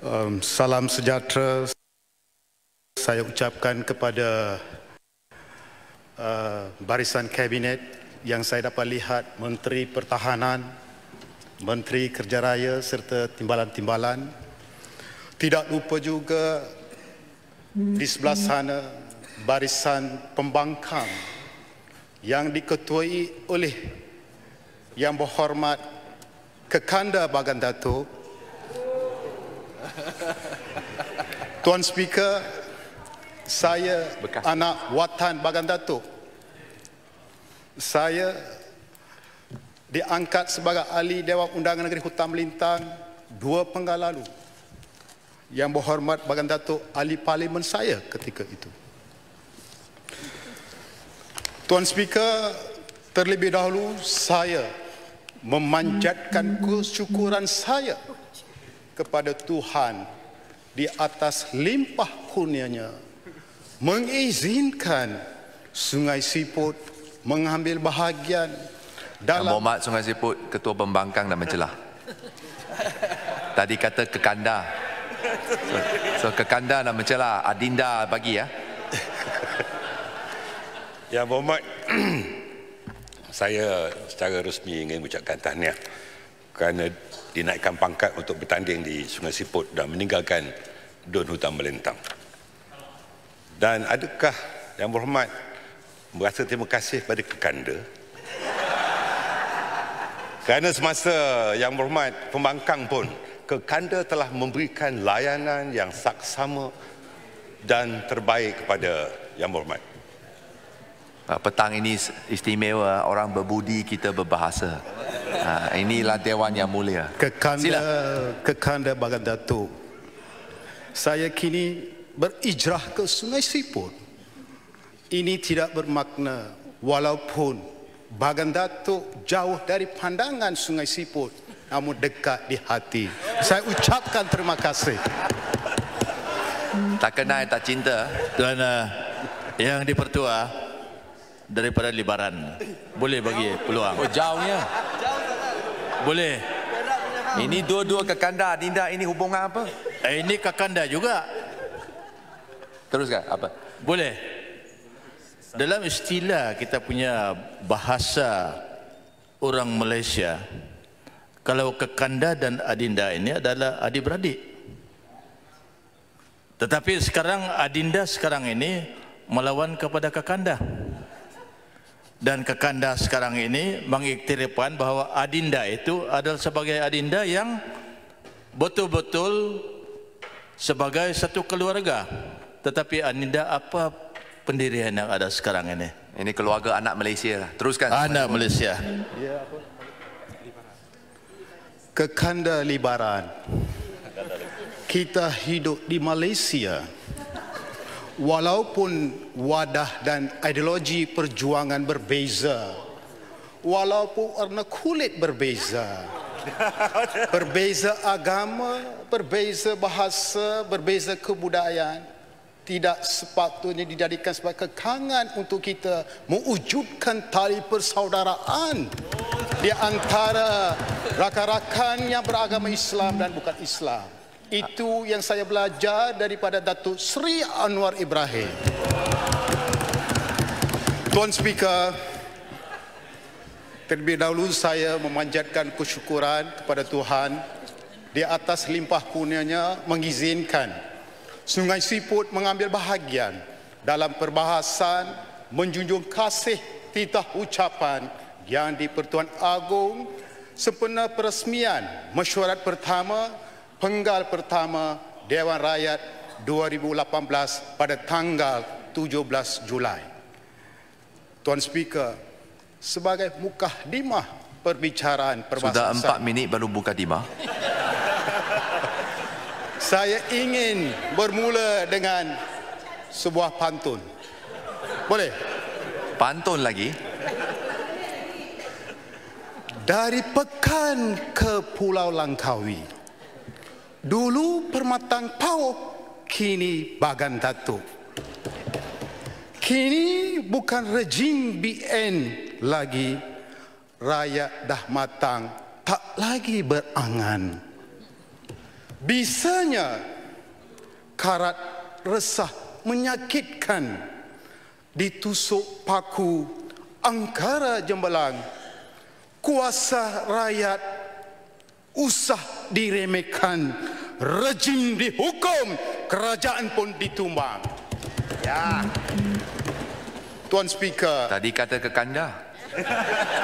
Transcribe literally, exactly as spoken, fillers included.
Um, salam sejahtera saya ucapkan kepada uh, barisan kabinet yang saya dapat lihat Menteri Pertahanan, Menteri Kerja Raya serta timbalan-timbalan. Tidak lupa juga di sebelah sana barisan pembangkang yang diketuai oleh Yang Berhormat Kekanda Bagan Datuk, Tuan Speaker, saya Bekas. anak watan Bagan Datuk. Saya diangkat sebagai ahli Dewan Undangan Negeri Hutan Melintang dua penggal lalu. Yang Berhormat Bagan Datuk ahli parlimen saya ketika itu. Tuan Speaker, terlebih dahulu saya memanjatkan kesyukuran saya kepada Tuhan di atas limpah kurnianya mengizinkan Sungai Siput mengambil bahagian dalam... Yang Berhormat Sungai Siput, Ketua Pembangkang dan Mencelah. Tadi kata Kekanda. So, so Kekanda dan Mencelah, Adinda bagi ya. Yang Berhormat, saya secara resmi ingin mengucapkan tahniah kerana dinaikkan pangkat untuk bertanding di Sungai Siput dan meninggalkan Dun Hutan Melintang. Dan adakah Yang Berhormat merasa terima kasih pada Kekanda? Kerana semasa Yang Berhormat Pembangkang pun, Kekanda telah memberikan layanan yang saksama dan terbaik kepada Yang Berhormat. Petang ini istimewa, orang berbudi, kita berbahasa. Ha, inilah Dewan yang mulia. Kekanda, Kekanda Bagan Datuk, saya kini berijrah ke Sungai Siput. Ini tidak bermakna walaupun Bagan Datuk jauh dari pandangan Sungai Siput, namun dekat di hati. Saya ucapkan terima kasih. Tak kenal, tak cinta. Tuan uh, yang dipertua daripada Libaran, boleh bagi peluang? Oh, jauhnya. Boleh. Ini dua-dua Kekanda, Adinda, ini hubungan apa? Eh, ini Kekanda juga. Teruskan, apa? Boleh. Dalam istilah kita punya bahasa orang Malaysia, kalau Kekanda dan Adinda ini adalah adik-beradik. Tetapi sekarang Adinda sekarang ini melawan kepada Kekanda. Dan Kekanda sekarang ini mengiktirafkan bahawa Adinda itu adalah sebagai Adinda yang betul-betul sebagai satu keluarga. Tetapi Adinda apa pendirian yang ada sekarang ini? Ini keluarga anak Malaysia lah. Teruskan. Anak Malaysia. Kekanda Libaran. Kita hidup di Malaysia. Walaupun wadah dan ideologi perjuangan berbeza, walaupun warna kulit berbeza, berbeza agama, berbeza bahasa, berbeza kebudayaan, tidak sepatutnya dijadikan sebagai kekangan untuk kita mewujudkan tali persaudaraan di antara rakan-rakan yang beragama Islam dan bukan Islam. Itu yang saya belajar daripada Datuk Seri Anwar Ibrahim. Tuan Speaker, terlebih dahulu saya memanjatkan kesyukuran kepada Tuhan di atas limpah kurnianya mengizinkan Sungai Siput mengambil bahagian dalam perbahasan menjunjung kasih titah ucapan yang di Pertuan Agong sempena peresmian mesyuarat pertama penggal pertama Dewan Rakyat dua ribu lapan belas pada tanggal tujuh belas Julai. Tuan Speaker, sebagai mukaddimah perbicaraan perbahasan, sudah empat minit baru mukaddimah. Saya ingin bermula dengan sebuah pantun. Boleh? Pantun lagi? Dari Pekan ke Pulau Langkawi, dulu Permatang Pauk, kini Bagan Datuk. Kini bukan rejim B N lagi, rakyat dah matang, tak lagi berangan. Bisanya karat resah menyakitkan ditusuk paku angkara jembelang, kuasa rakyat usah diremehkan, rejim dihukum, kerajaan pun ditumbang. Ya. Tuan Speaker. Tadi kata kekanda.